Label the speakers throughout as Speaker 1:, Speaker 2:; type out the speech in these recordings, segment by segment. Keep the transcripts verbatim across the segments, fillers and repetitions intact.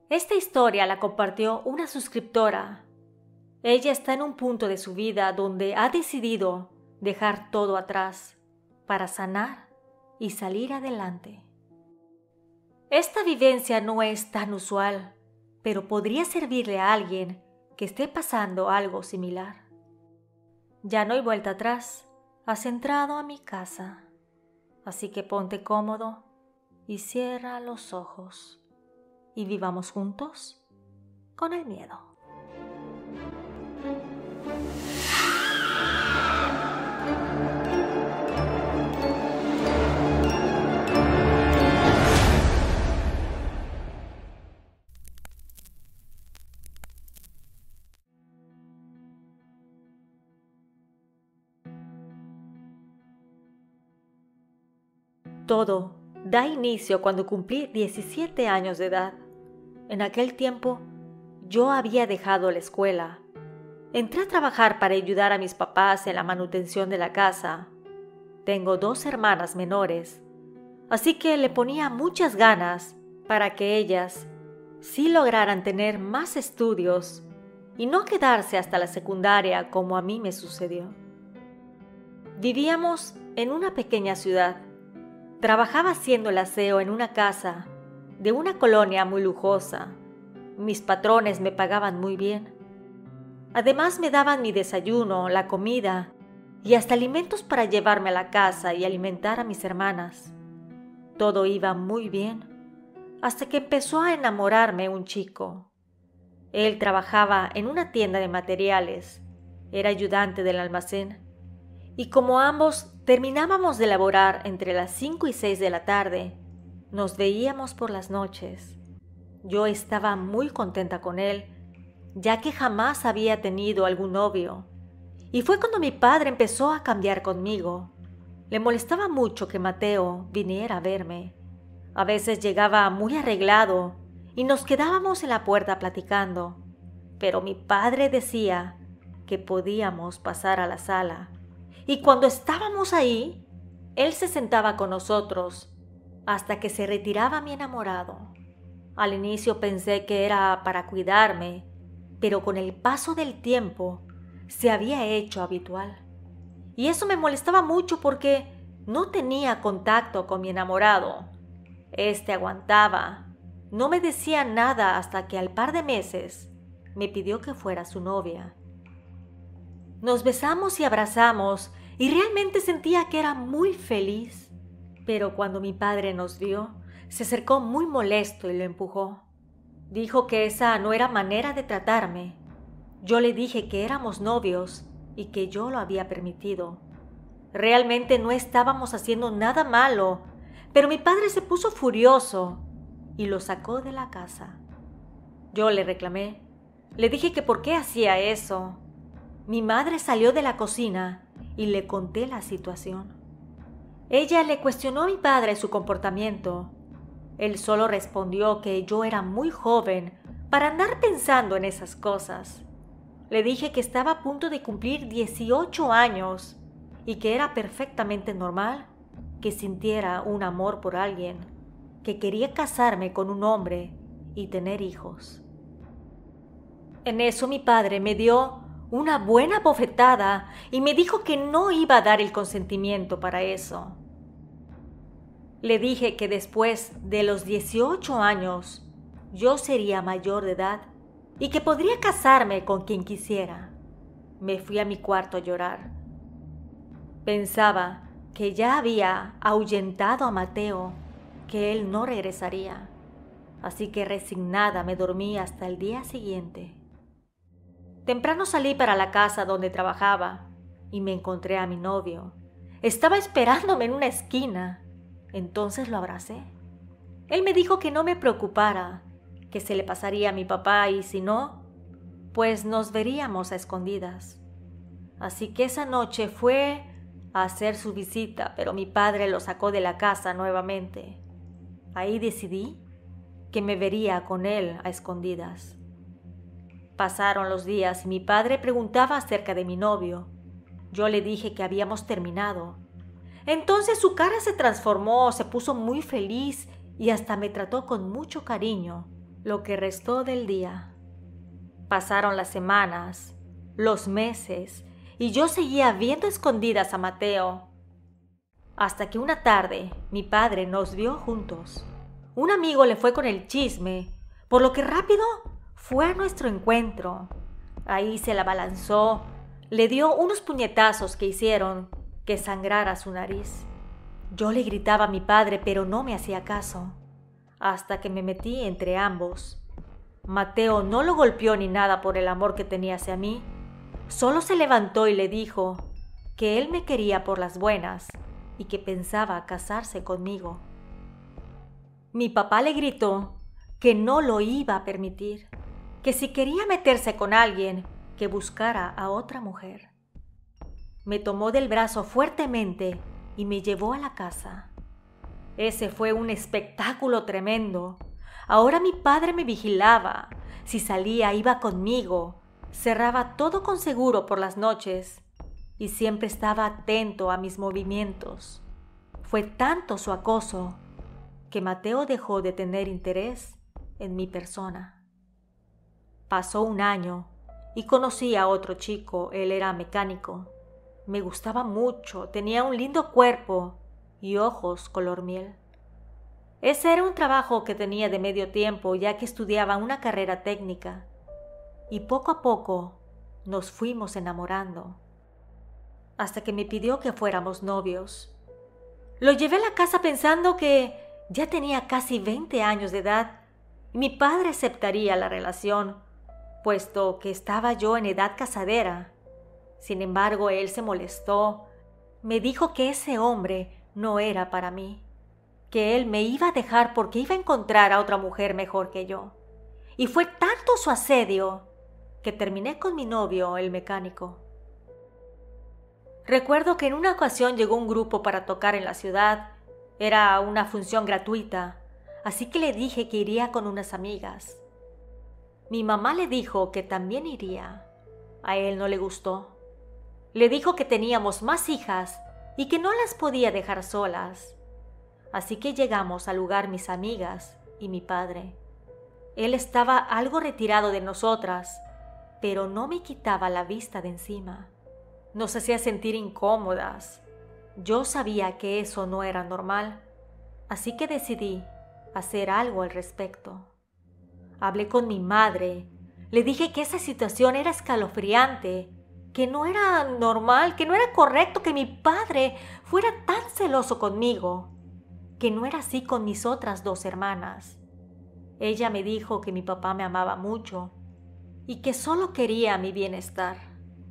Speaker 1: Esta historia la compartió una suscriptora. Ella está en un punto de su vida donde ha decidido dejar todo atrás para sanar y salir adelante. Esta vivencia no es tan usual, pero podría servirle a alguien que esté pasando algo similar. Ya no hay vuelta atrás, has entrado a mi casa, así que ponte cómodo y cierra los ojos y vivamos juntos con el miedo. Todo da inicio cuando cumplí diecisiete años de edad. En aquel tiempo, yo había dejado la escuela. Entré a trabajar para ayudar a mis papás en la manutención de la casa. Tengo dos hermanas menores, así que le ponía muchas ganas para que ellas sí lograran tener más estudios y no quedarse hasta la secundaria como a mí me sucedió. Vivíamos en una pequeña ciudad. Trabajaba haciendo el aseo en una casa de una colonia muy lujosa. Mis patrones me pagaban muy bien. Además me daban mi desayuno, la comida y hasta alimentos para llevarme a la casa y alimentar a mis hermanas. Todo iba muy bien, hasta que empezó a enamorarme un chico. Él trabajaba en una tienda de materiales, era ayudante del almacén, y como ambos terminábamos de laborar entre las cinco y seis de la tarde, nos veíamos por las noches. Yo estaba muy contenta con él, ya que jamás había tenido algún novio. Y fue cuando mi padre empezó a cambiar conmigo. Le molestaba mucho que Mateo viniera a verme. A veces llegaba muy arreglado y nos quedábamos en la puerta platicando. Pero mi padre decía que podíamos pasar a la sala. Y cuando estábamos ahí, él se sentaba con nosotros hasta que se retiraba mi enamorado. Al inicio pensé que era para cuidarme, pero con el paso del tiempo se había hecho habitual. Y eso me molestaba mucho porque no tenía contacto con mi enamorado. Este aguantaba, no me decía nada hasta que al par de meses me pidió que fuera su novia. Nos besamos y abrazamos y realmente sentía que era muy feliz. Pero cuando mi padre nos vio, se acercó muy molesto y lo empujó. Dijo que esa no era manera de tratarme. Yo le dije que éramos novios y que yo lo había permitido. Realmente no estábamos haciendo nada malo, pero mi padre se puso furioso y lo sacó de la casa. Yo le reclamé. Le dije que por qué hacía eso. Mi madre salió de la cocina y le conté la situación. Ella le cuestionó a mi padre su comportamiento. Él solo respondió que yo era muy joven para andar pensando en esas cosas. Le dije que estaba a punto de cumplir dieciocho años y que era perfectamente normal que sintiera un amor por alguien, que quería casarme con un hombre y tener hijos. En eso mi padre me dio una buena bofetada y me dijo que no iba a dar el consentimiento para eso. Le dije que después de los dieciocho años yo sería mayor de edad y que podría casarme con quien quisiera. Me fui a mi cuarto a llorar. Pensaba que ya había ahuyentado a Mateo, que él no regresaría. Así que resignada me dormí hasta el día siguiente. Temprano salí para la casa donde trabajaba y me encontré a mi novio. Estaba esperándome en una esquina. Entonces lo abracé. Él me dijo que no me preocupara, que se le pasaría a mi papá y si no, pues nos veríamos a escondidas. Así que esa noche fue a hacer su visita, pero mi padre lo sacó de la casa nuevamente. Ahí decidí que me vería con él a escondidas. Pasaron los días y mi padre preguntaba acerca de mi novio. Yo le dije que habíamos terminado. Entonces su cara se transformó, se puso muy feliz y hasta me trató con mucho cariño lo que restó del día. Pasaron las semanas, los meses, y yo seguía viendo escondidas a Mateo. Hasta que una tarde mi padre nos vio juntos. Un amigo le fue con el chisme, por lo que rápido fue a nuestro encuentro. Ahí se la abalanzó, le dio unos puñetazos que hicieron que sangrara su nariz. Yo le gritaba a mi padre, pero no me hacía caso, hasta que me metí entre ambos. Mateo no lo golpeó ni nada por el amor que tenía hacia mí. Solo se levantó y le dijo que él me quería por las buenas y que pensaba casarse conmigo. Mi papá le gritó que no lo iba a permitir, que si quería meterse con alguien, que buscara a otra mujer. Me tomó del brazo fuertemente y me llevó a la casa. Ese fue un espectáculo tremendo. Ahora mi padre me vigilaba. Si salía, iba conmigo. Cerraba todo con seguro por las noches y siempre estaba atento a mis movimientos. Fue tanto su acoso que Mateo dejó de tener interés en mi persona. Pasó un año y conocí a otro chico. Él era mecánico. Me gustaba mucho, tenía un lindo cuerpo y ojos color miel. Ese era un trabajo que tenía de medio tiempo, ya que estudiaba una carrera técnica. Y poco a poco nos fuimos enamorando, hasta que me pidió que fuéramos novios. Lo llevé a la casa pensando que ya tenía casi veinte años de edad y mi padre aceptaría la relación, puesto que estaba yo en edad casadera. Sin embargo, él se molestó. Me dijo que ese hombre no era para mí, que él me iba a dejar porque iba a encontrar a otra mujer mejor que yo. Y fue tanto su asedio que terminé con mi novio, el mecánico. Recuerdo que en una ocasión llegó un grupo para tocar en la ciudad. Era una función gratuita, así que le dije que iría con unas amigas. Mi mamá le dijo que también iría. A él no le gustó. Le dijo que teníamos más hijas y que no las podía dejar solas. Así que llegamos al lugar mis amigas y mi padre. Él estaba algo retirado de nosotras, pero no me quitaba la vista de encima. Nos hacía sentir incómodas. Yo sabía que eso no era normal, así que decidí hacer algo al respecto. Hablé con mi madre, le dije que esa situación era escalofriante, que no era normal, que no era correcto que mi padre fuera tan celoso conmigo, que no era así con mis otras dos hermanas. Ella me dijo que mi papá me amaba mucho y que solo quería mi bienestar.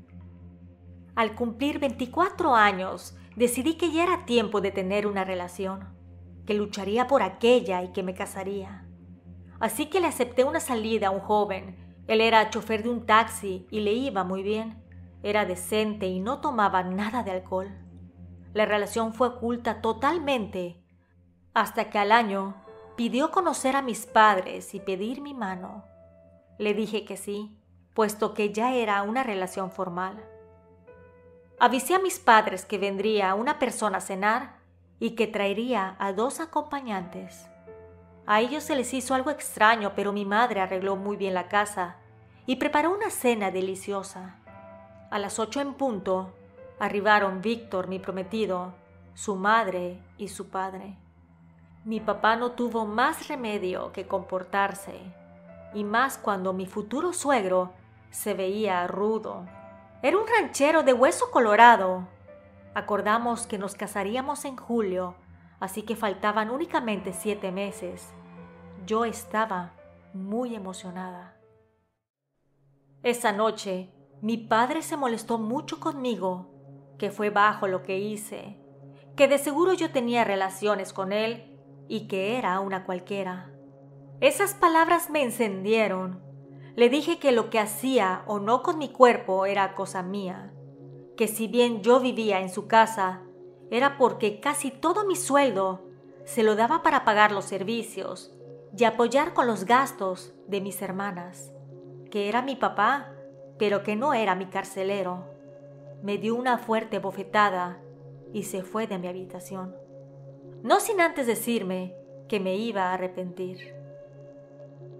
Speaker 1: Al cumplir veinticuatro años, decidí que ya era tiempo de tener una relación, que lucharía por aquella y que me casaría. Así que le acepté una salida a un joven. Él era chofer de un taxi y le iba muy bien. Era decente y no tomaba nada de alcohol. La relación fue oculta totalmente, hasta que al año pidió conocer a mis padres y pedir mi mano. Le dije que sí, puesto que ya era una relación formal. Avisé a mis padres que vendría una persona a cenar y que traería a dos acompañantes. A ellos se les hizo algo extraño, pero mi madre arregló muy bien la casa y preparó una cena deliciosa. A las ocho en punto, arribaron Víctor, mi prometido, su madre y su padre. Mi papá no tuvo más remedio que comportarse, y más cuando mi futuro suegro se veía rudo. Era un ranchero de hueso colorado. Acordamos que nos casaríamos en julio, así que faltaban únicamente siete meses. Yo estaba muy emocionada. Esa noche, mi padre se molestó mucho conmigo, que fue bajo lo que hice, que de seguro yo tenía relaciones con él y que era una cualquiera. Esas palabras me encendieron. Le dije que lo que hacía o no con mi cuerpo era cosa mía, que si bien yo vivía en su casa, era porque casi todo mi sueldo se lo daba para pagar los servicios y apoyar con los gastos de mis hermanas, que era mi papá, pero que no era mi carcelero. Me dio una fuerte bofetada y se fue de mi habitación, no sin antes decirme que me iba a arrepentir.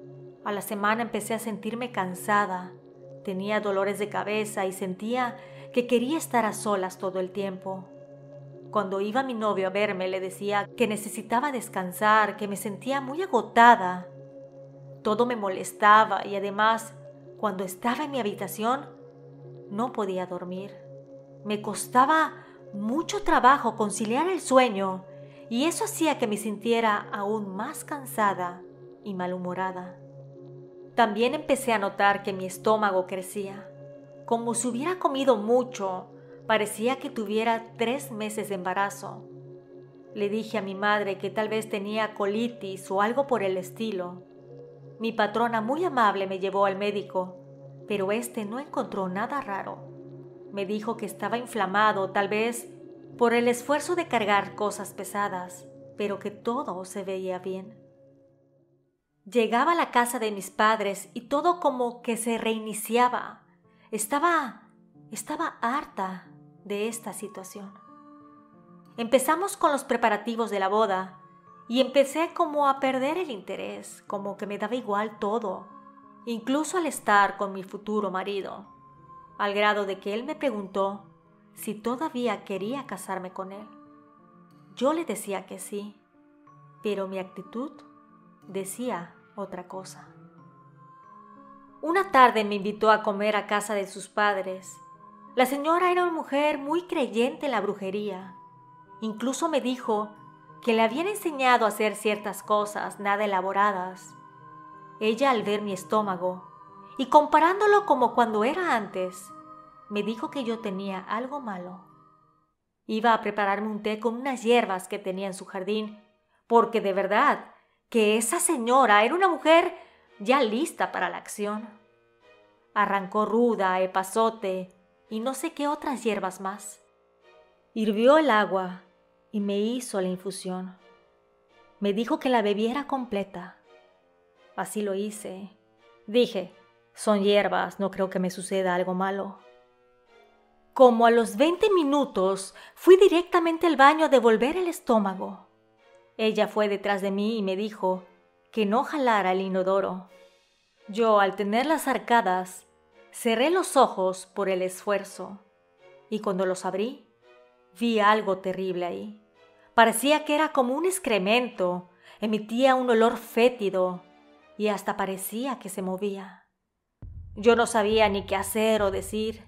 Speaker 1: A la semana empecé a sentirme cansada, tenía dolores de cabeza y sentía que quería estar a solas todo el tiempo. Cuando iba mi novio a verme, le decía que necesitaba descansar, que me sentía muy agotada. Todo me molestaba y además, cuando estaba en mi habitación, no podía dormir. Me costaba mucho trabajo conciliar el sueño y eso hacía que me sintiera aún más cansada y malhumorada. También empecé a notar que mi estómago crecía, como si hubiera comido mucho. Parecía que tuviera tres meses de embarazo. Le dije a mi madre que tal vez tenía colitis o algo por el estilo. Mi patrona muy amable me llevó al médico, pero este no encontró nada raro. Me dijo que estaba inflamado, tal vez por el esfuerzo de cargar cosas pesadas, pero que todo se veía bien. Llegaba a la casa de mis padres y todo como que se reiniciaba. Estaba, estaba harta de esta situación. Empezamos con los preparativos de la boda y empecé como a perder el interés, como que me daba igual todo, incluso al estar con mi futuro marido, al grado de que él me preguntó si todavía quería casarme con él. Yo le decía que sí, pero mi actitud decía otra cosa. Una tarde me invitó a comer a casa de sus padres. La señora era una mujer muy creyente en la brujería. Incluso me dijo que le habían enseñado a hacer ciertas cosas nada elaboradas. Ella, al ver mi estómago y comparándolo como cuando era antes, me dijo que yo tenía algo malo. Iba a prepararme un té con unas hierbas que tenía en su jardín, porque de verdad que esa señora era una mujer ya lista para la acción. Arrancó ruda, epazote y no sé qué otras hierbas más. Hirvió el agua y me hizo la infusión. Me dijo que la bebiera completa. Así lo hice. Dije, son hierbas, no creo que me suceda algo malo. Como a los veinte minutos, fui directamente al baño a devolver el estómago. Ella fue detrás de mí y me dijo que no jalara el inodoro. Yo, al tener las arcadas, cerré los ojos por el esfuerzo y cuando los abrí, vi algo terrible ahí. Parecía que era como un excremento, emitía un olor fétido y hasta parecía que se movía. Yo no sabía ni qué hacer o decir.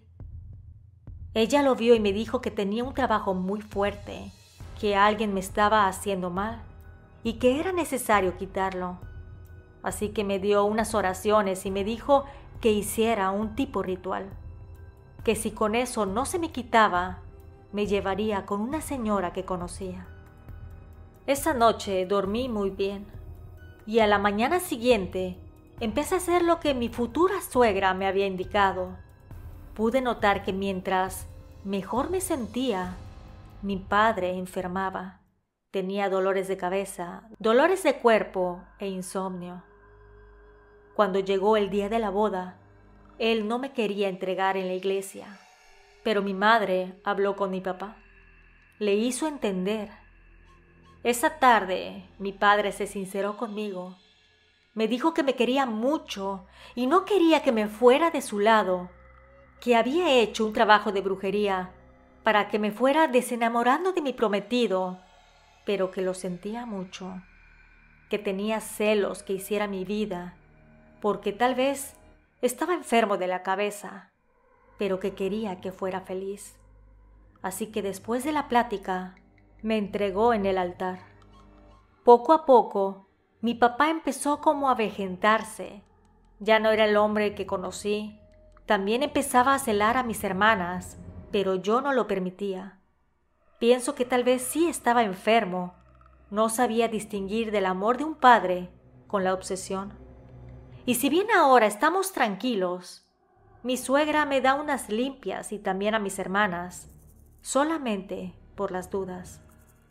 Speaker 1: Ella lo vio y me dijo que tenía un trabajo muy fuerte, que alguien me estaba haciendo mal y que era necesario quitarlo. Así que me dio unas oraciones y me dijo que hiciera un tipo ritual, que si con eso no se me quitaba, me llevaría con una señora que conocía. Esa noche dormí muy bien y a la mañana siguiente empecé a hacer lo que mi futura suegra me había indicado. Pude notar que mientras mejor me sentía, mi padre enfermaba. Tenía dolores de cabeza, dolores de cuerpo e insomnio. Cuando llegó el día de la boda, él no me quería entregar en la iglesia, pero mi madre habló con mi papá. Le hizo entender. Esa tarde, mi padre se sinceró conmigo. Me dijo que me quería mucho y no quería que me fuera de su lado, que había hecho un trabajo de brujería para que me fuera desenamorando de mi prometido, pero que lo sentía mucho, que tenía celos que hiciera mi vida, porque tal vez estaba enfermo de la cabeza, pero que quería que fuera feliz. Así que después de la plática, me entregó en el altar. Poco a poco, mi papá empezó como a avejentarse. Ya no era el hombre que conocí. También empezaba a celar a mis hermanas, pero yo no lo permitía. Pienso que tal vez sí estaba enfermo. No sabía distinguir del amor de un padre con la obsesión. Y si bien ahora estamos tranquilos, mi suegra me da unas limpias y también a mis hermanas, solamente por las dudas.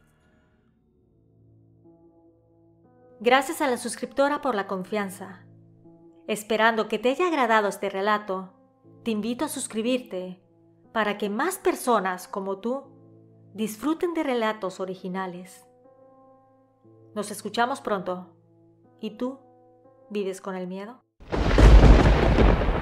Speaker 1: Gracias a la suscriptora por la confianza. Esperando que te haya agradado este relato, te invito a suscribirte para que más personas como tú disfruten de relatos originales. Nos escuchamos pronto. ¿Y tú? ¿Vives con el miedo?